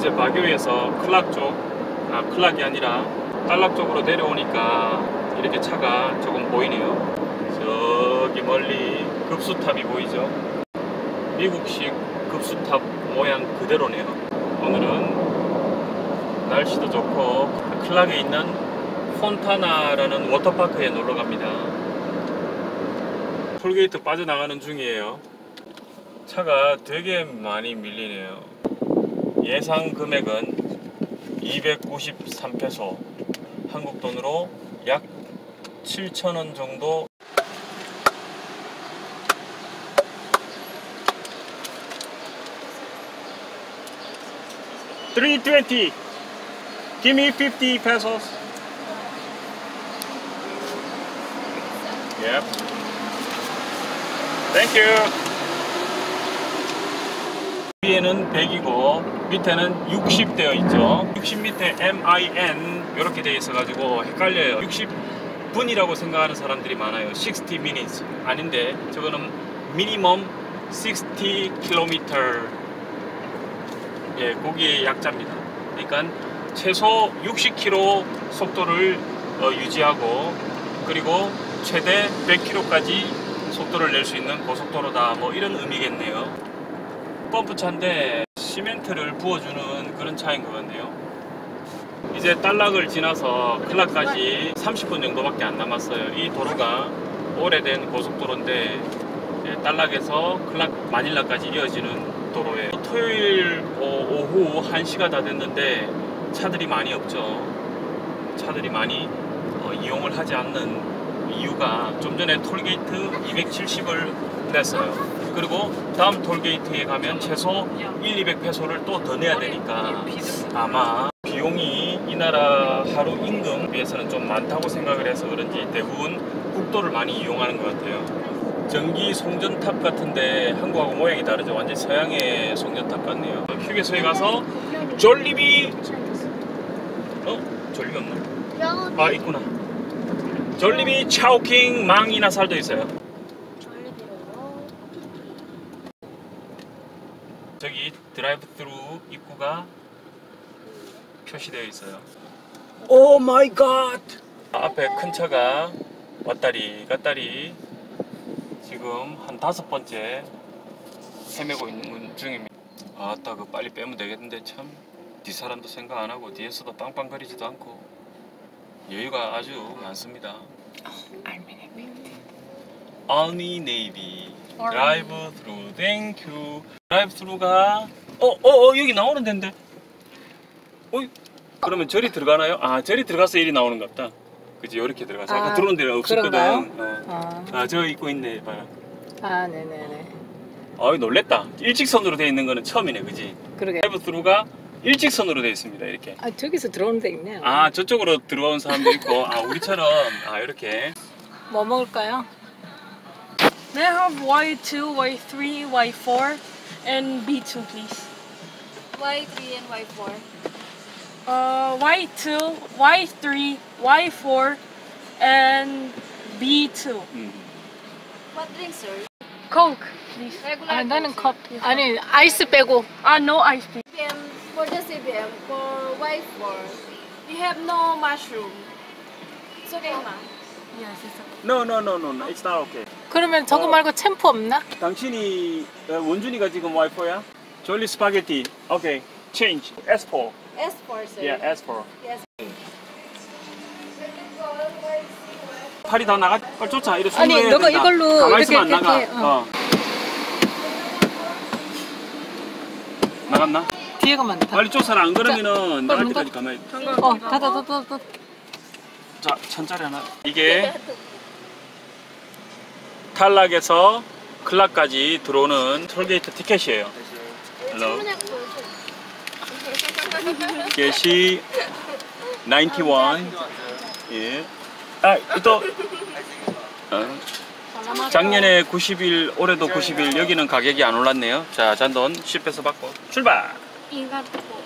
이제 바교에서 클락 쪽, 클락이 아니라 딸락 쪽으로 내려오니까 이렇게 차가 조금 보이네요. 저기 멀리 급수탑이 보이죠? 미국식 급수탑 모양 그대로네요. 오늘은 날씨도 좋고 클락에 있는 폰타나라는 워터파크에 놀러 갑니다. 톨게이트 빠져나가는 중이에요. 차가 되게 많이 밀리네요. 예상 금액은 293페소, 한국 돈으로 약 7,000원 정도. $320. Give me 50 pesos. Yep. Thank you. 위에는 100이고 밑에는 60 되어 있죠. 60 밑에 MIN 이렇게 되어 있어 가지고 헷갈려요. 60분이라고 생각하는 사람들이 많아요. 60 minutes 아닌데 저거는 minimum 60km. 예, 거기에 약자입니다. 그러니까 최소 60km 속도를 유지하고 그리고 최대 100km까지 속도를 낼 수 있는 고속도로다, 뭐 이런 의미겠네요. 펌프차인데 시멘트를 부어주는 그런 차인 것 같네요. 이제 딸락을 지나서 클락까지 30분 정도밖에 안 남았어요. 이 도로가 오래된 고속도로인데 딸락에서 클락 마닐라까지 이어지는 도로에 토요일 오후 1시가 다 됐는데 차들이 많이 없죠. 차들이 많이 이용을 하지 않는 이유가 좀 전에 톨게이트 270을 냈어요. 그리고 다음 톨게이트에 가면 최소 200페소를 또 더 내야 되니까 아마 비용이 이 나라 하루 임금 비해서는 좀 많다고 생각을 해서 그런지 대부분 국도를 많이 이용하는 것 같아요. 전기 송전탑 같은데 한국하고 모양이 다르죠. 완전 서양의 송전탑 같네요. 휴게소에 가서 졸리비 졸리비 없나? 아, 있구나. 졸리비, 차오킹, 망이나 살도 있어요. 저기 드라이브 스루 입구가 표시되어 있어요. 오 마이 갓! 앞에 큰 차가 왔다리 갔다리 지금 한 5번째 헤매고 있는 중입니다. 아따, 그 빨리 빼면 되겠는데 참 뒷사람도 생각 안 하고 뒤에서도 빵빵거리지도 않고 여유가 아주 많습니다. Army Navy 드라이브 스루, 땡큐. 드라이브 스루가 여기 나오는 데인데. 그러면 저리 들어가나요? 아, 저리 들어가서 일이 나오는 것 같다. 그치, 이렇게 들어가서 아까 들어오는 데는 없었거든. 저 입고 있네, 봐요. 아, 네네네. 놀랬다. 일직선으로 되어 있는 거는 처음이네, 그지? 그러게. 드라이브 스루가 일직선으로 되어 있습니다, 이렇게. 아, 저기서 들어오는 데 있네요. 아, 저쪽으로 들어온 사람도 있고, 우리처럼 이렇게. 뭐 먹을까요? May I have Y2, Y3, Y4, and B2, please? Y3 and Y4. Y2, Y3, Y4, and B2. What drink, sir? Coke, please. Regular. 아, 나는 Coke, 컵. 아니, 아이스 빼고. No ice, please. CBM, for the CBM, for Y4, we have no mushroom. It's okay, ma? Yes, it's okay. No, it's not okay. 그러면 저거 말고 챔프 없나? 당신이 원준이가 지금 와이프야? 졸리 스파게티. 오케이. Change. S4. S4, sir. Yeah, S4. Yes. 팔이 다 나가. 빨리 쫓아. 이렇게 아니, 손으로 해야 너가 된다. 이걸로 가만히 이렇게, 있으면 안 나가. 이렇게, 나갔나? 뒤에가 많다. 빨리 쫓아라. 안 그러면은 나갈 빨리 때까지 가만히. 닫아. 자, 천짜리 하나. 이게 탈락에서 클락까지 들어오는 톨게이트 티켓이에요. Hello. 티켓이 91. 예. 또 작년에 90일, 올해도 90일. 여기는 가격이 안 올랐네요. 자, 잔돈 10페소 받고 출발. Ingat po.